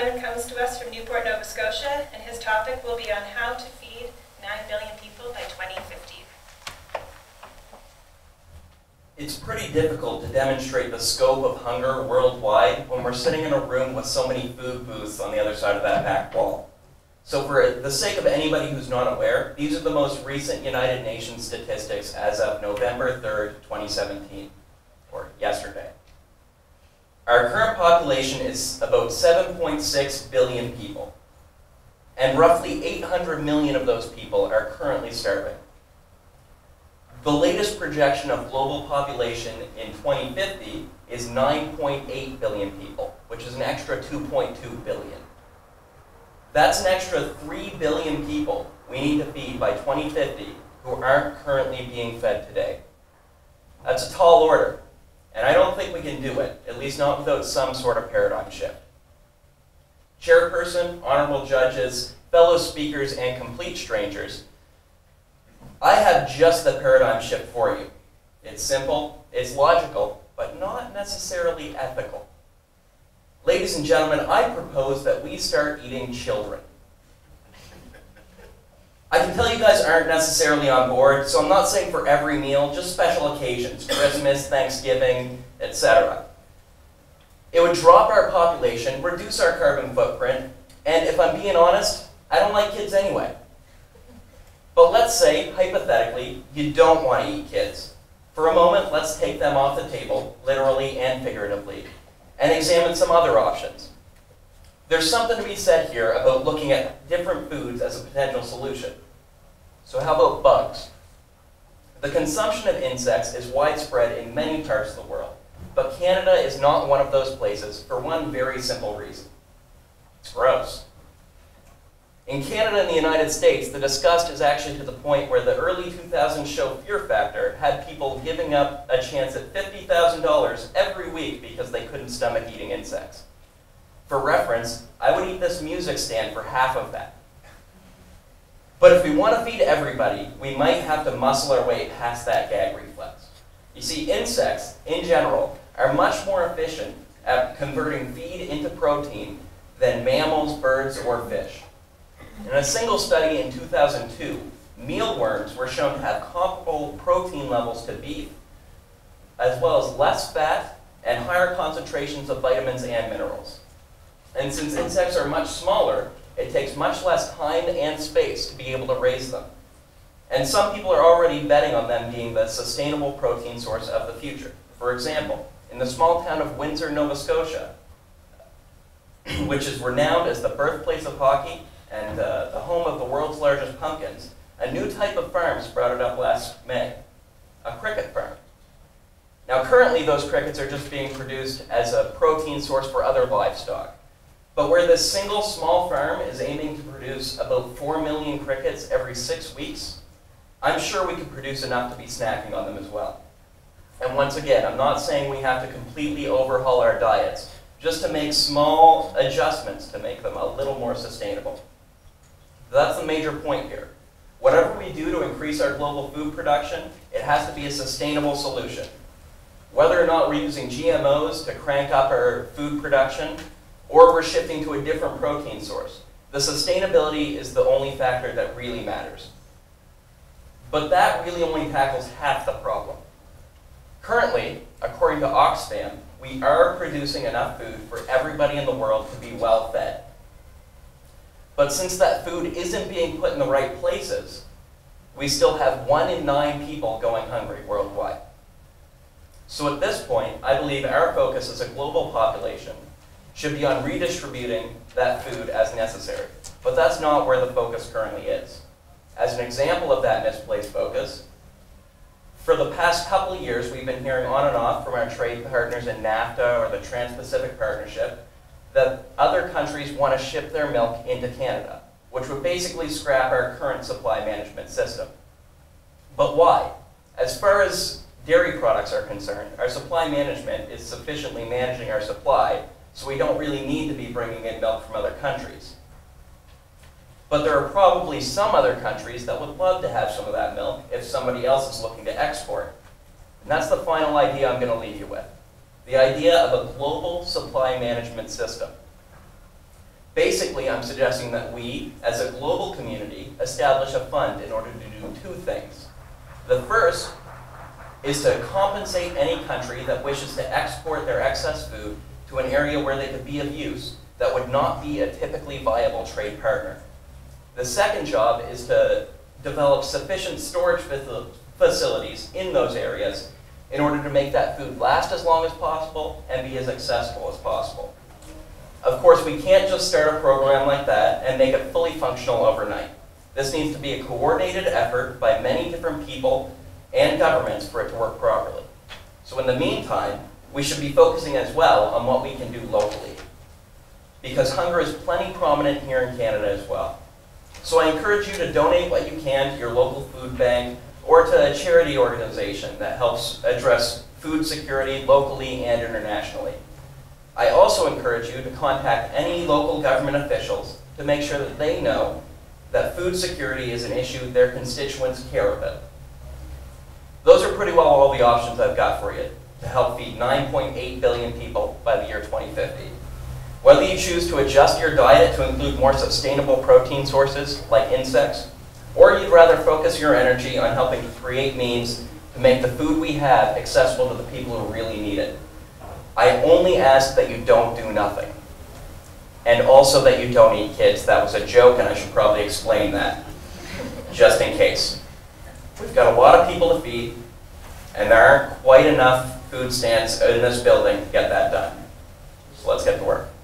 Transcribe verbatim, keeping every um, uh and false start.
Simon comes to us from Newport, Nova Scotia, and his topic will be on how to feed nine billion people by twenty fifty. It's pretty difficult to demonstrate the scope of hunger worldwide when we're sitting in a room with so many food booths on the other side of that back wall. So for the sake of anybody who's not aware, these are the most recent United Nations statistics as of November third, twenty seventeen, or yesterday. Our current population is about seven point six billion people, and roughly eight hundred million of those people are currently starving. The latest projection of global population in twenty fifty is nine point eight billion people, which is an extra two point two billion. That's an extra three billion people we need to feed by twenty fifty who aren't currently being fed today. That's a tall order, and I don't think we can do it, at least not without some sort of paradigm shift. Chairperson, honorable judges, fellow speakers, and complete strangers, I have just the paradigm shift for you. It's simple, it's logical, but not necessarily ethical. Ladies and gentlemen, I propose that we start eating children. I can tell you guys aren't necessarily on board, so I'm not saying for every meal, just special occasions, Christmas, Thanksgiving, et cetera. It would drop our population, reduce our carbon footprint, and if I'm being honest, I don't like kids anyway. But let's say, hypothetically, you don't want to eat kids. For a moment, let's take them off the table, literally and figuratively, and examine some other options. There's something to be said here about looking at different foods as a potential solution. So how about bugs? The consumption of insects is widespread in many parts of the world, but Canada is not one of those places for one very simple reason. It's gross. In Canada and the United States, the disgust is actually to the point where the early two thousands show Fear Factor had people giving up a chance at fifty thousand dollars every week because they couldn't stomach eating insects. For reference, I would eat this music stand for half of that. But if we want to feed everybody, we might have to muscle our way past that gag reflex. You see, insects, in general, are much more efficient at converting feed into protein than mammals, birds, or fish. In a single study in two thousand two, mealworms were shown to have comparable protein levels to beef, as well as less fat and higher concentrations of vitamins and minerals. And since insects are much smaller, it takes much less time and space to be able to raise them. And some people are already betting on them being the sustainable protein source of the future. For example, in the small town of Windsor, Nova Scotia, which is renowned as the birthplace of hockey and uh, the home of the world's largest pumpkins, a new type of farm sprouted up last May, a cricket farm. Now currently those crickets are just being produced as a protein source for other livestock. But where this single small farm is aiming to produce about four million crickets every six weeks, I'm sure we could produce enough to be snacking on them as well. And once again, I'm not saying we have to completely overhaul our diets, just to make small adjustments to make them a little more sustainable. That's the major point here. Whatever we do to increase our global food production, it has to be a sustainable solution. Whether or not we're using G M Os to crank up our food production, or we're shifting to a different protein source, the sustainability is the only factor that really matters. But that really only tackles half the problem. Currently, according to Oxfam, we are producing enough food for everybody in the world to be well fed. But since that food isn't being put in the right places, we still have one in nine people going hungry worldwide. So at this point, I believe our focus as a global population should be on redistributing that food as necessary. But that's not where the focus currently is. As an example of that misplaced focus, for the past couple of years, we've been hearing on and off from our trade partners in NAFTA or the Trans-Pacific Partnership that other countries want to ship their milk into Canada, which would basically scrap our current supply management system. But why? As far as dairy products are concerned, our supply management is sufficiently managing our supply, so we don't really need to be bringing in milk from other countries. But there are probably some other countries that would love to have some of that milk if somebody else is looking to export. And that's the final idea I'm going to leave you with. The idea of a global supply management system. Basically, I'm suggesting that we, as a global community, establish a fund in order to do two things. The first is to compensate any country that wishes to export their excess food to an area where they could be of use that would not be a typically viable trade partner. The second job is to develop sufficient storage facilities in those areas in order to make that food last as long as possible and be as accessible as possible. Of course, we can't just start a program like that and make it fully functional overnight. This needs to be a coordinated effort by many different people and governments for it to work properly. So in the meantime, we should be focusing as well on what we can do locally, because hunger is plenty prominent here in Canada as well. So I encourage you to donate what you can to your local food bank or to a charity organization that helps address food security locally and internationally. I also encourage you to contact any local government officials to make sure that they know that food security is an issue their constituents care about. Those are pretty well all the options I've got for you to help feed nine point eight billion people by the year twenty fifty. Whether you choose to adjust your diet to include more sustainable protein sources like insects, or you'd rather focus your energy on helping to create means to make the food we have accessible to the people who really need it, I only ask that you don't do nothing. And also that you don't eat kids. That was a joke, and I should probably explain that, just in case. We've got a lot of people to feed, and there aren't quite enough food stands in this building to get that done. So let's get to work.